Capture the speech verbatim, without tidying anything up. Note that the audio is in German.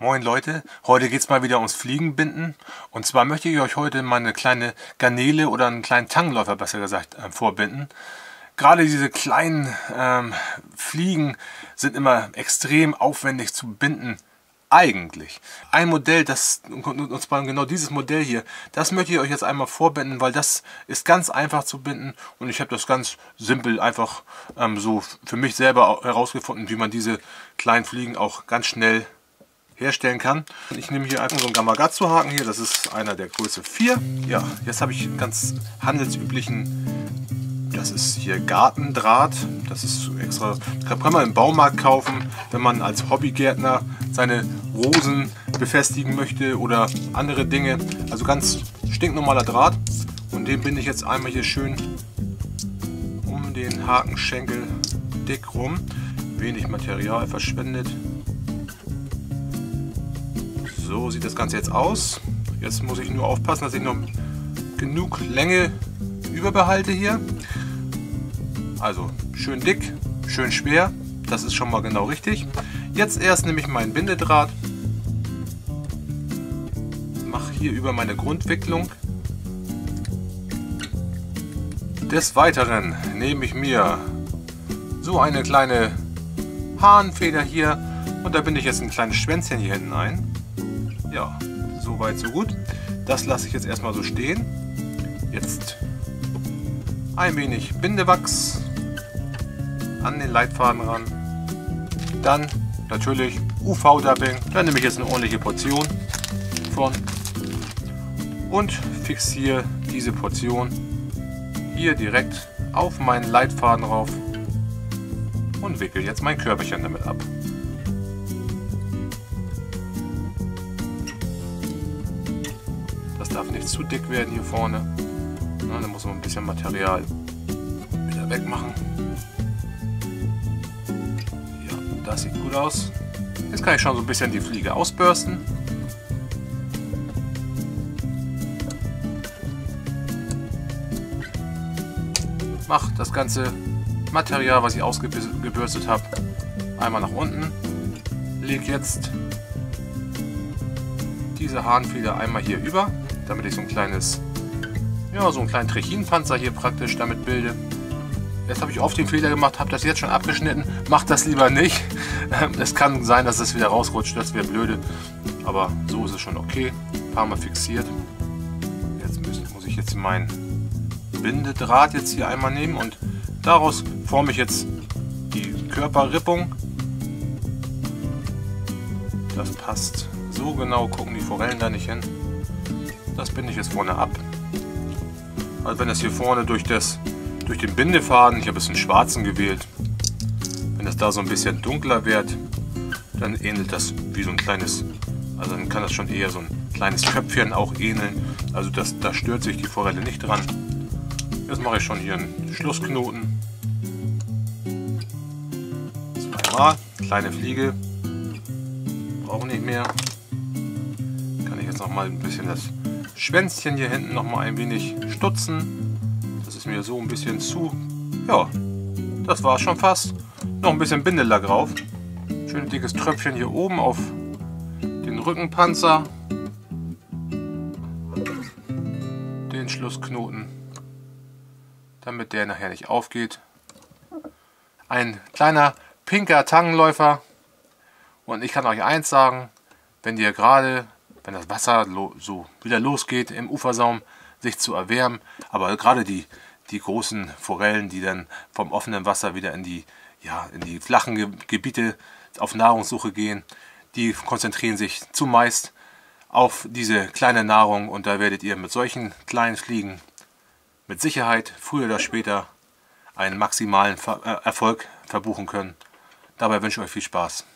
Moin Leute, heute geht es mal wieder ums Fliegenbinden. Und zwar möchte ich euch heute mal eine kleine Garnele oder einen kleinen Tangenläufer, besser gesagt, äh, vorbinden. Gerade diese kleinen ähm, Fliegen sind immer extrem aufwendig zu binden. Eigentlich. Ein Modell, das, und zwar genau dieses Modell hier, das möchte ich euch jetzt einmal vorbinden, weil das ist ganz einfach zu binden und ich habe das ganz simpel einfach ähm, so für mich selber herausgefunden, wie man diese kleinen Fliegen auch ganz schnell herstellen kann. Ich nehme hier einfach so einen Gamakatsu-Haken hier, das ist einer der Größe vier. Ja, jetzt habe ich einen ganz handelsüblichen, das ist hier Gartendraht, das ist extra, kann man im Baumarkt kaufen, wenn man als Hobbygärtner seine Rosen befestigen möchte oder andere Dinge. Also ganz stinknormaler Draht und den binde ich jetzt einmal hier schön um den Hakenschenkel dick rum. Wenig Material verschwendet. So sieht das Ganze jetzt aus. Jetzt muss ich nur aufpassen, dass ich noch genug Länge überbehalte hier. Also schön dick, schön schwer. Das ist schon mal genau richtig. Jetzt erst nehme ich meinen Bindedraht, mache hier über meine Grundwicklung. Des Weiteren nehme ich mir so eine kleine Hahnfeder hier und da binde ich jetzt ein kleines Schwänzchen hier hinten ein. Ja, so weit, so gut. Das lasse ich jetzt erstmal so stehen. Jetzt ein wenig Bindewachs an den Leitfaden ran. Dann natürlich U V-Dubbing. Da nehme ich jetzt eine ordentliche Portion von und fixiere diese Portion hier direkt auf meinen Leitfaden rauf und wickel jetzt mein Körbchen damit ab. Das darf nicht zu dick werden hier vorne. Na, da muss man ein bisschen Material wieder wegmachen. Ja, das sieht gut aus. Jetzt kann ich schon so ein bisschen die Fliege ausbürsten. Mach das ganze Material, was ich ausgebürstet habe, einmal nach unten. Leg jetzt diese Hahnfeder einmal hier über, damit ich so ein kleines, ja, so einen kleinen Trechinpanzer hier praktisch damit bilde. Jetzt habe ich oft den Fehler gemacht, habe das jetzt schon abgeschnitten. Macht das lieber nicht. Es kann sein, dass es wieder rausrutscht, das wäre blöde. Aber so ist es schon okay. Ein paar Mal fixiert. Jetzt muss, muss ich jetzt meinen Bindedraht jetzt hier einmal nehmen und daraus forme ich jetzt die Körperrippung. Das passt so genau, gucken die Forellen da nicht hin. Das binde ich jetzt vorne ab. Also wenn das hier vorne durch, das, durch den Bindefaden, ich habe jetzt einen schwarzen gewählt, wenn das da so ein bisschen dunkler wird, dann ähnelt das wie so ein kleines, also dann kann das schon eher so ein kleines Köpfchen auch ähneln. Also das, da stört sich die Forelle nicht dran. Jetzt mache ich schon hier einen Schlussknoten. Zweimal, kleine Fliege, brauche nicht mehr. Kann ich jetzt noch mal ein bisschen das Schwänzchen hier hinten noch mal ein wenig stutzen. Das ist mir so ein bisschen zu. Ja, das war schon fast. Noch ein bisschen Bindelack drauf. Schön dickes Tröpfchen hier oben auf den Rückenpanzer. Den Schlussknoten, damit der nachher nicht aufgeht. Ein kleiner pinker Tangenläufer. Und ich kann euch eins sagen, wenn ihr gerade, wenn das Wasser so wieder losgeht im Ufersaum, sich zu erwärmen, aber gerade die, die großen Forellen, die dann vom offenen Wasser wieder in die, ja, in die flachen Ge Gebiete auf Nahrungssuche gehen, die konzentrieren sich zumeist auf diese kleine Nahrung und da werdet ihr mit solchen kleinen Fliegen mit Sicherheit früher oder später einen maximalen Ver äh, Erfolg verbuchen können. Dabei wünsche ich euch viel Spaß.